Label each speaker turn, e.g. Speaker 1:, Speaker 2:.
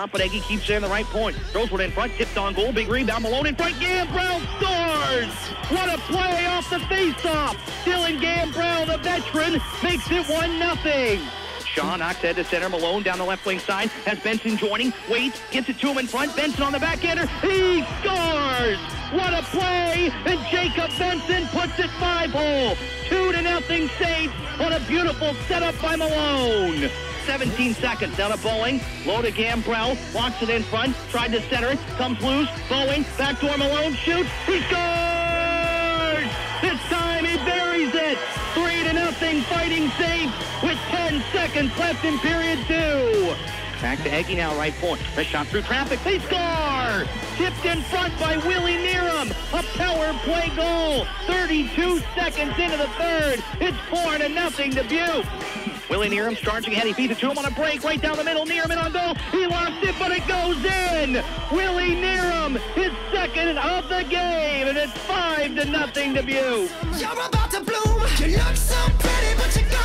Speaker 1: top, but Eggy keeps it in the right point. Throws one in front, tipped on goal, big rebound, Malone in front, Gambrell scores! What a play off the faceoff! Dylan Gambrell, the veteran, makes it 1-0. Shaw knocks head to center, Malone down the left wing side, has Benson joining, waits, gets it to him in front, Benson on the backhander, he scores! What a play, and Jacob Benson puts it 5-hole. 2-0 Saints on a beautiful setup by Malone. 17 seconds down to Boeing, low to Gambrell, walks it in front, tried to center it, comes loose, Boeing, backdoor Malone, shoots, he scores! This time he buries it! 3-0 Fighting Saints with 10 seconds left in period 2. Back to Eggy now, right point. The shot through traffic, they score! Tipped in front by Willie Neerum, a power play goal. 32 seconds into the third, it's 4-0 Dubuque. Willie Neerum charging ahead, he feeds it to him on a break, right down the middle, Neerum in on goal, he lost it, but it goes in! Willie Neerum, his second of the game, and it's 5-0 Dubuque.
Speaker 2: You're about to bloom, you look so pretty, but you